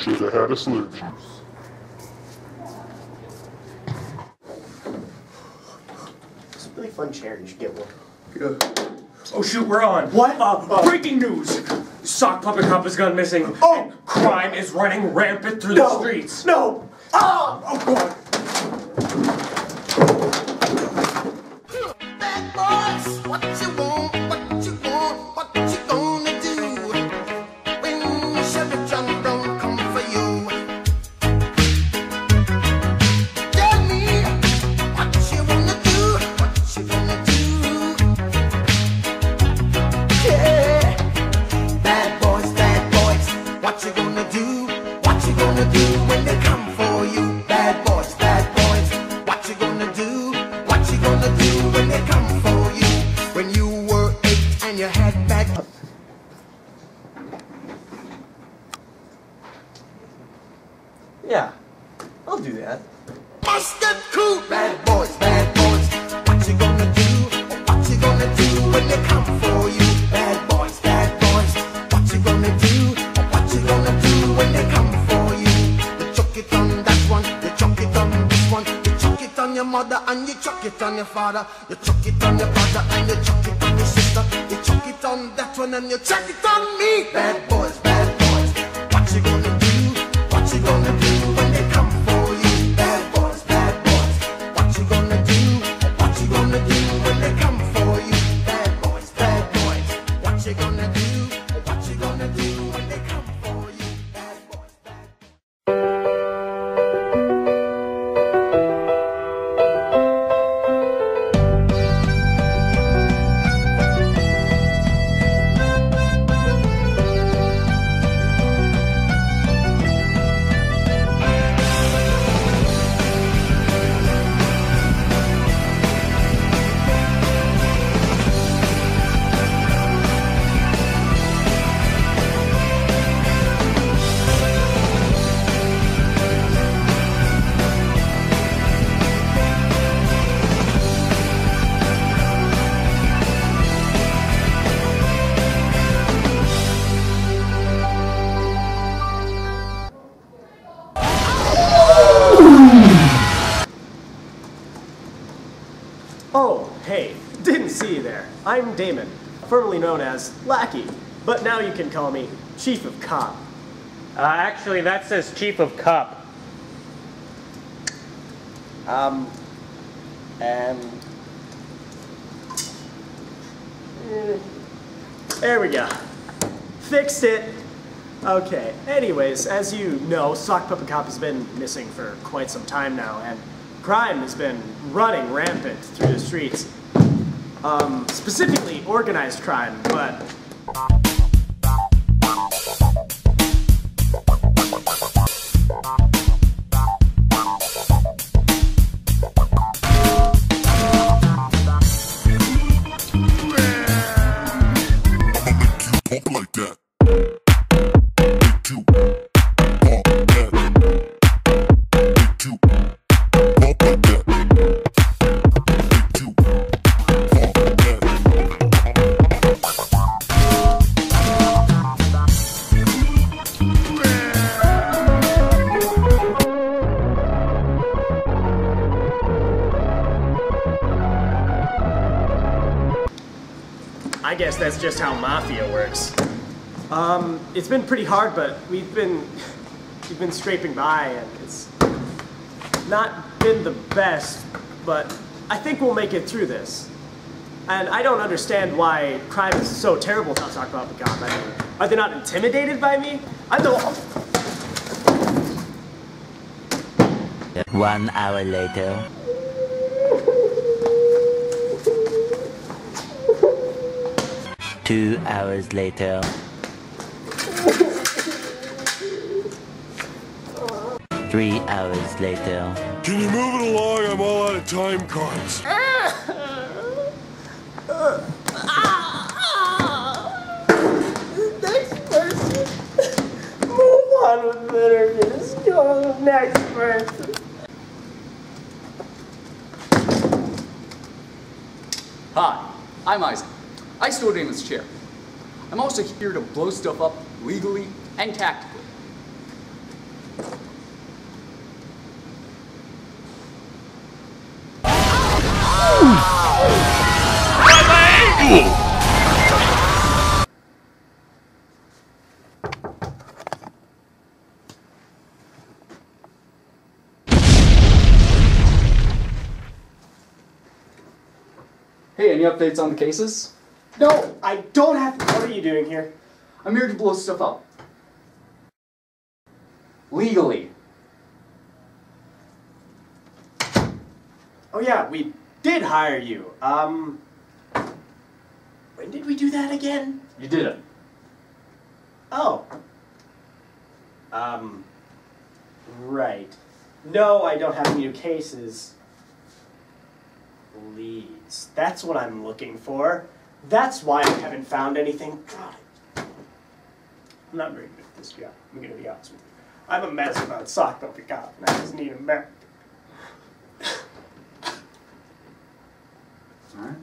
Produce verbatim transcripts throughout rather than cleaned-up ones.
Should have had a slurp juice. It's a really fun chair. You should get one. Yeah. Oh shoot, we're on. What? Uh, uh, breaking news! Sock Puppet Cop has gone missing. Oh! And crime is running rampant through No! the streets. No! Ah! Oh God! Bad boys, what you want, what you want, what you gonna do when Chevy John don't come for you? Tell me what you wanna do, what you gonna do? Yeah, bad boys, bad boys, what you gonna do? What you gonna do when they come for you? Bad boys, bad boys, what you gonna do? What you gonna do when they come for you? When you were eight and you had bad. Yeah, I'll do that. Mustard cool. Bad boys, bad boys, what you gonna do? What you gonna do when they come for you? Bad boys, bad boys, what you gonna do? What you gonna do when they come for you? You chuck it on that one, you chuck it on this one, you chuck it on your mother and you chuck it on your father, you chuck it on your brother and you chuck it on your sister, you chuck it on that one and you chuck it on me. Bad boys, bad boys, what you gonna do? What you gonna do when they come for you? Bad boys, bad boys, what you gonna do? What you gonna do when they come for you? Bad boys, bad boys, what you gonna do? What you gonna do when they come for you? Bad boys, bad Oh, hey, didn't see you there. I'm Damon, formerly known as Lackey, but now you can call me Chief of Cop. Uh, actually, that says Chief of Cop. Um, and... eh, There we go. Fixed it. Okay, anyways, as you know, Sock Puppet Cop has been missing for quite some time now, and crime has been running rampant through the streets. Um, specifically organized crime, but... Pump like that. Make you pump that. Make you pump like that. Make you pump that. I guess that's just how mafia works. Um, it's been pretty hard, but we've been we've been scraping by, and it's not been the best, but I think we'll make it through this. And I don't understand why crime is so terrible to talk about the cop. I mean, are they not intimidated by me? I'm the One hour later. Two hours later. Three hours later. Can you move it along? I'm all out of time cards. next person. Move on with bitterness. Go to the next person. Hi, I'm Isaac. I store Damon's chair. I'm also here to blow stuff up legally and tactically. Hey, any updates on the cases? No, I don't have. What are you doing here? I'm here to blow stuff up. Legally. Oh yeah, we did hire you. Um, when did we do that again? You did it. Oh. Um, right. No, I don't have any new cases. Leads. That's what I'm looking for. That's why I haven't found anything. God, I'm not very good at this job. I'm gonna be honest with you. I'm a mess about sock puppet cop, and I just need a map. Alright.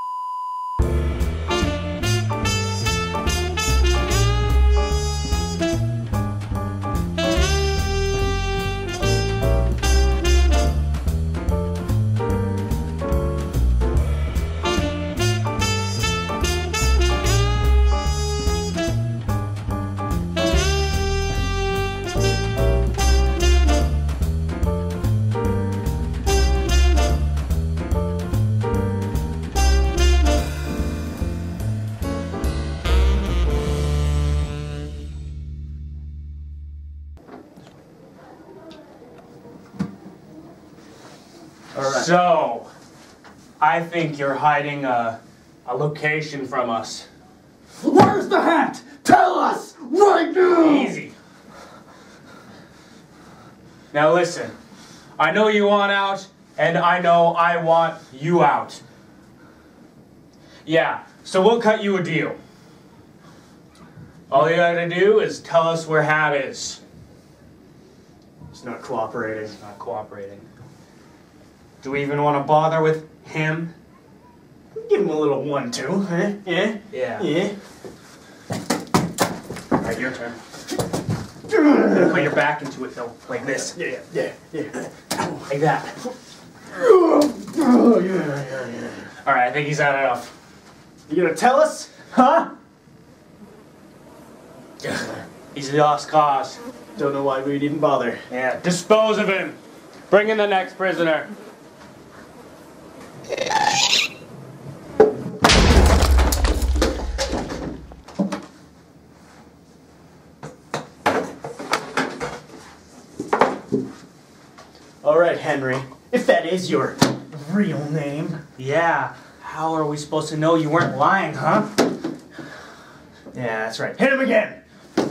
So, I think you're hiding a, a location from us. Where's the hat? Tell us right now! Easy. Now listen, I know you want out, and I know I want you out. Yeah, so we'll cut you a deal. All you gotta do is tell us where Hat is. It's not cooperating. He's not cooperating. Do we even want to bother with him? Give him a little one, two, huh? Yeah? Yeah. Yeah. Alright, your turn. You're gonna put your back into it though, like this. Yeah, yeah, yeah. Like that. Oh, yeah, yeah, yeah. Alright, I think he's had enough. You gonna tell us? Huh? He's a lost cause. Don't know why we'd even bother. Yeah, dispose of him. Bring in the next prisoner. All right, Henry. If that is your real name. Yeah, how are we supposed to know you weren't lying, huh? Yeah, that's right. Hit him again.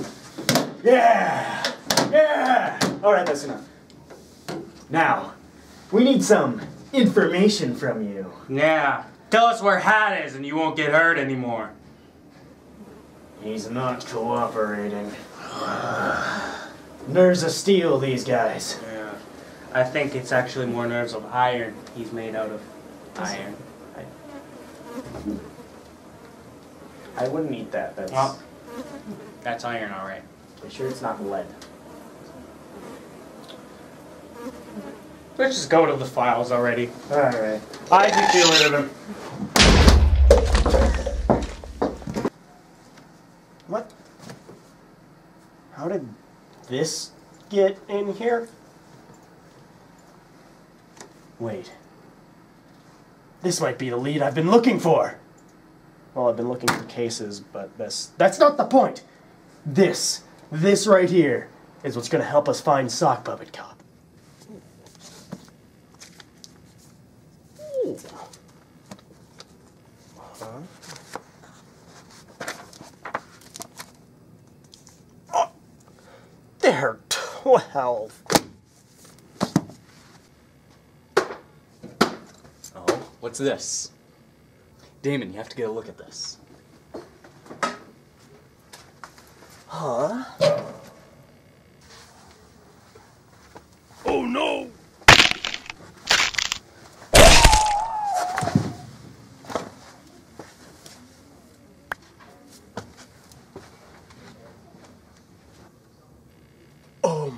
Yeah. Yeah. All right, that's enough. Now, we need some information from you. Yeah, tell us where Hat is and you won't get hurt anymore. He's not cooperating. Nerves of steel, these guys. Yeah, I think it's actually more nerves of iron. He's made out of iron. I, I wouldn't eat that. That's. well, that's iron, all right. You sure it's not lead? Let's just go to the files already. All right. I can get rid of him. What? How did this get in here? Wait. This might be the lead I've been looking for. Well, I've been looking for cases, but this, that's not the point. This, this right here is what's going to help us find Sock Puppet Cop. Ooh. Huh? Oh, there, twelve. Oh, what's this? Damon, you have to get a look at this. Huh? Oh no! Oh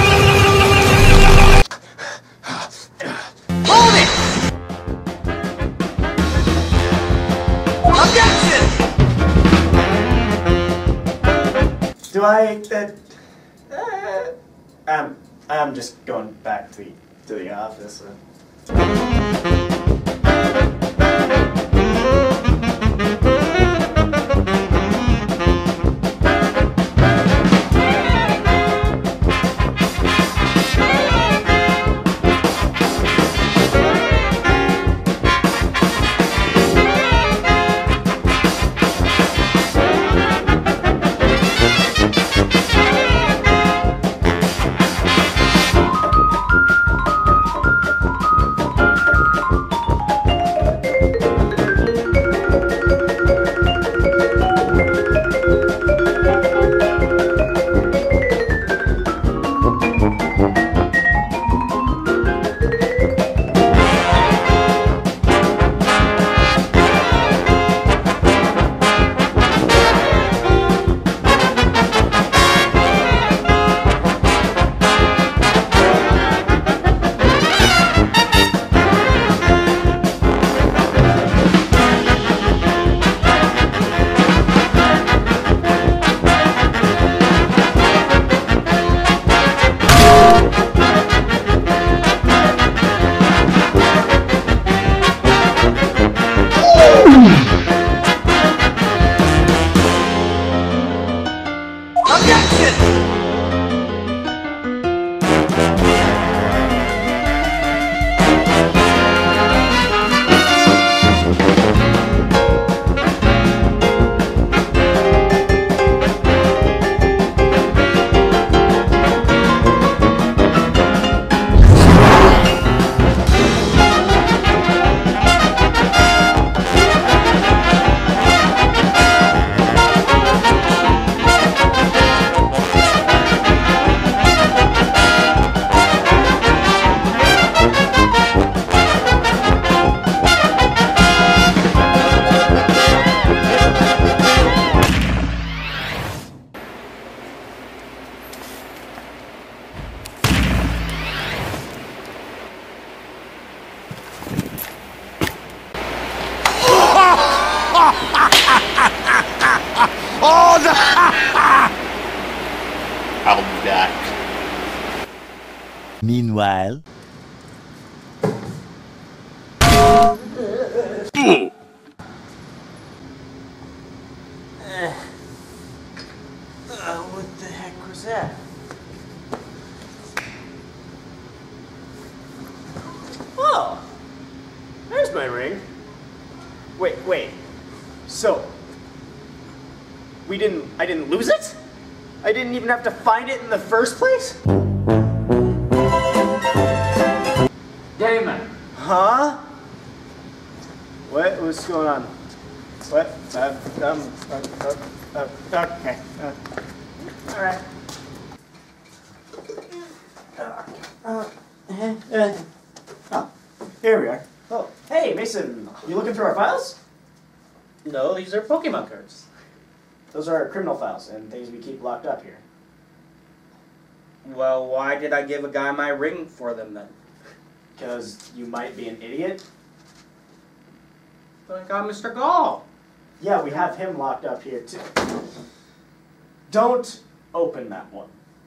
Hold it! Objection! Do I, uh, uh, I'm, I'm just going back to the, to the office. Oh, no! I'll be back. Meanwhile. Uh, what the heck was that? Oh! There's my ring. Wait, wait. So, we didn't, I didn't lose it? I didn't even have to find it in the first place? Damon. Huh? What? What's going on? What? Uh, um, uh, uh, uh, okay. Uh, all right. Uh, uh, uh, oh, here we are. Oh, hey, Mason, you looking through our files? No, these are Pokemon cards. Those are our criminal files and things we keep locked up here. Well, why did I give a guy my ring for them then? Because you might be an idiot. But I got Mister Gall. Yeah, we have him locked up here too. Don't open that one.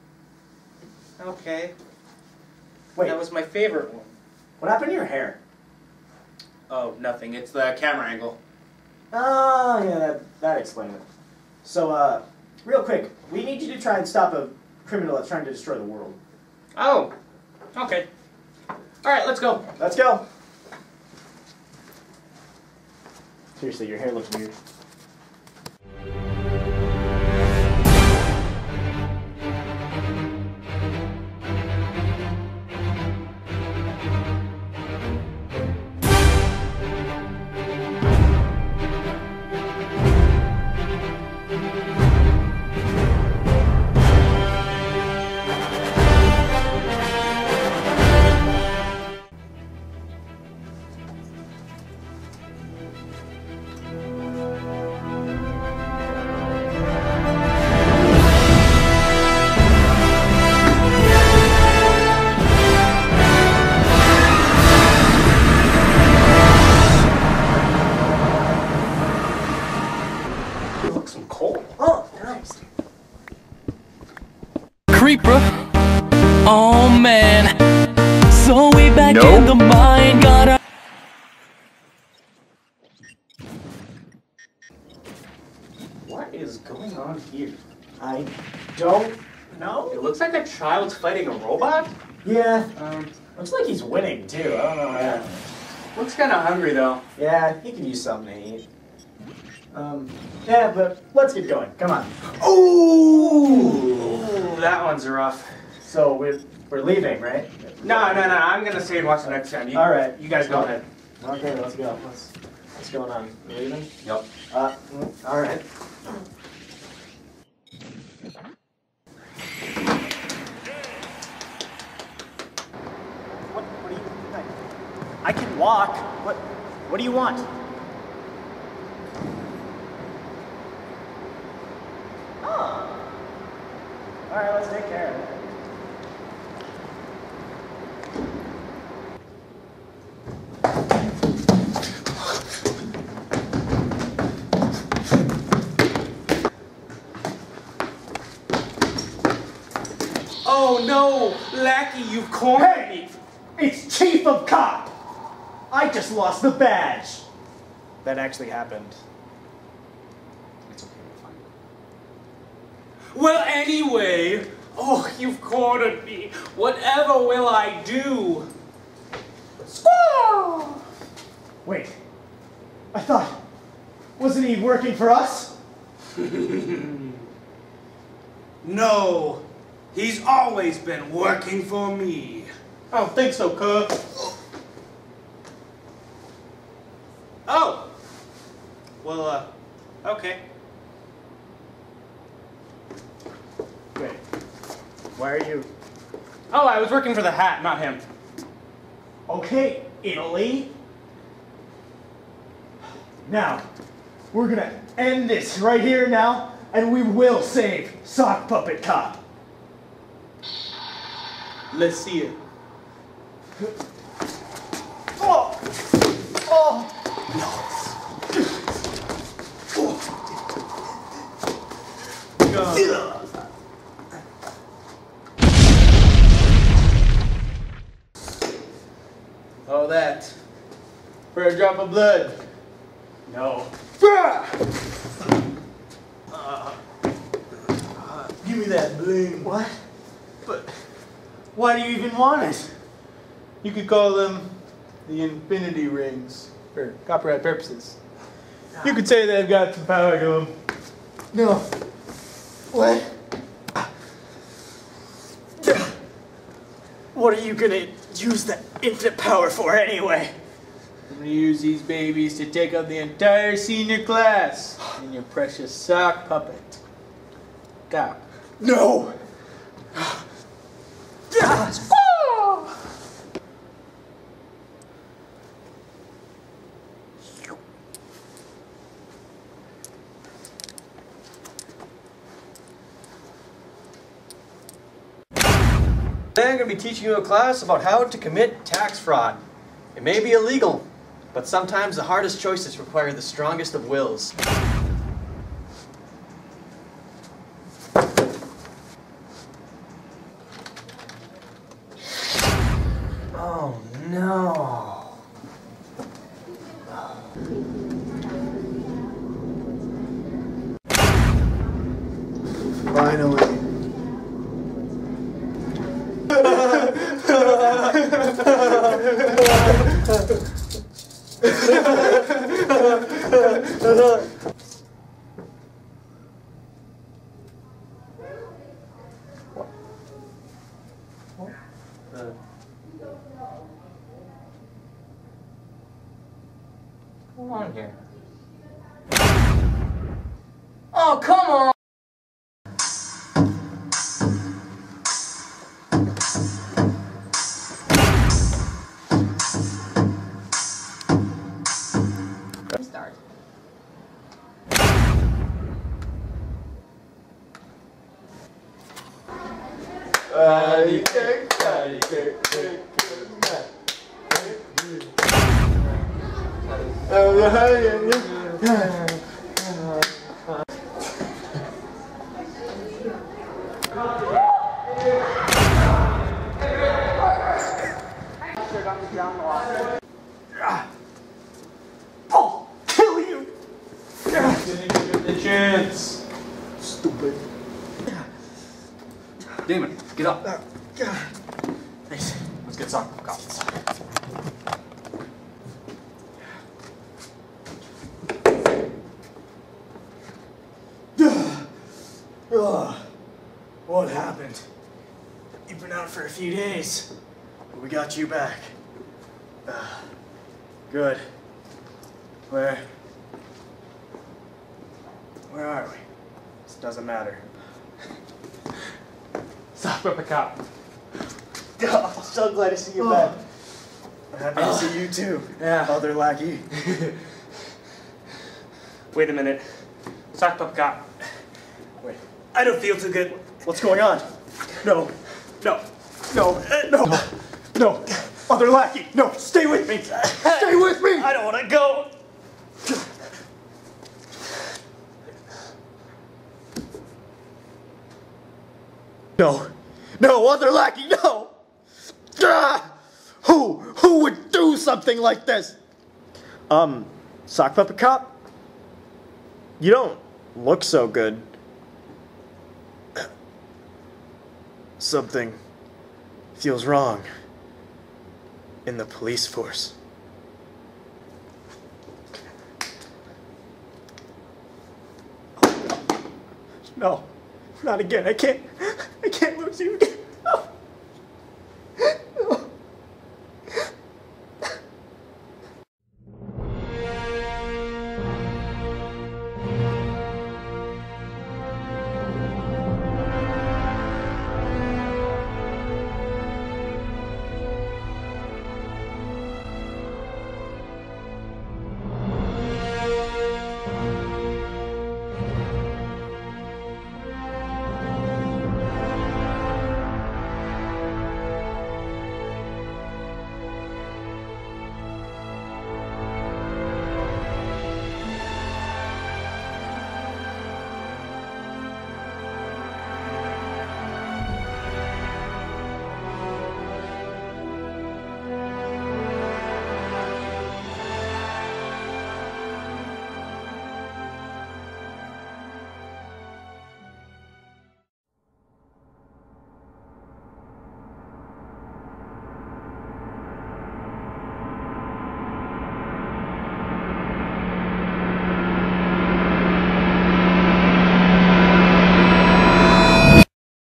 Okay. Wait, That was my favorite one. what happened to your hair? Oh, nothing. It's the camera angle. Oh, yeah, that, that explains it. So, uh, real quick, we need you to try and stop a criminal that's trying to destroy the world. Oh, okay. All right, let's go. Let's go. Seriously, your hair looks weird. Oh, nice. Creeper. Oh man. So we back Nope. in the mine, gotta. What is going on here? I don't know. It looks like a child's fighting a robot. Yeah, Um, looks like he's winning too. I don't know. Yeah. Yeah, looks kind of hungry though. yeah, he could use something to eat. Um, yeah, but let's get going. Come on. Ooh, that one's rough. So we're we're leaving, right? No, no, no. I'm gonna stay and watch the next time. You, All right. You guys go ahead. Okay, let's go. What's what's going on? We're leaving? Yep. Uh, mm, all right. What? What do you? I can walk. What? What do you want? Oh. All right. Let's take care of it. Oh no, Lackey, you've cornered me. It's Chief of Cop! I just lost the badge! That actually happened. It's okay, we're fine. Well, anyway, oh, you've cornered me. Whatever will I do? Squaw! Wait. I thought... Wasn't he working for us? No, he's always been working for me. I don't think so, cuz. Oh! Well, uh, okay. Wait. Why are you... Oh, I was working for the hat, not him. Okay, Italy. Now, we're gonna end this right here now, and we will save Sock Puppet Cop. Let's see it. Oh! Oh! Oh, that. For a drop of blood. No. Uh, give me that bling. What? But why do you even want it? You could call them the infinity rings for copyright purposes. You could say they've got some power to them. No. What? What are you gonna use that infinite power for anyway? I'm gonna use these babies to take out the entire senior class in your precious sock puppet. Cop. No! Today I'm going to be teaching you a class about how to commit tax fraud. It may be illegal, but sometimes the hardest choices require the strongest of wills. Oh no. Finally. Come on here. Oh, come on! Start. Patty cake, patty cake, cake, cake, patty. I'll kill you! Didn't give the chance. Stupid. Damon, get up. Thanks. Let's get some. Go. Ugh. What happened? You've been out for a few days. But we got you back. Uh, good. Where? Where are we? This doesn't matter. Stop up a cop. I'm so glad to see you back. I'm happy to see you too. Yeah. Other lackey. Wait a minute. Sock up cop. Wait. I don't feel too good. What's going on? No. No. No. Uh, no. No. Other lackey. No. Stay with me. Stay with me. I don't want to go. No. No. Other lackey. No. Ah! Who? Who would do something like this? Um, sock puppet cop? You don't look so good. Something feels wrong in the police force. No, not again. I can't, I can't lose you again.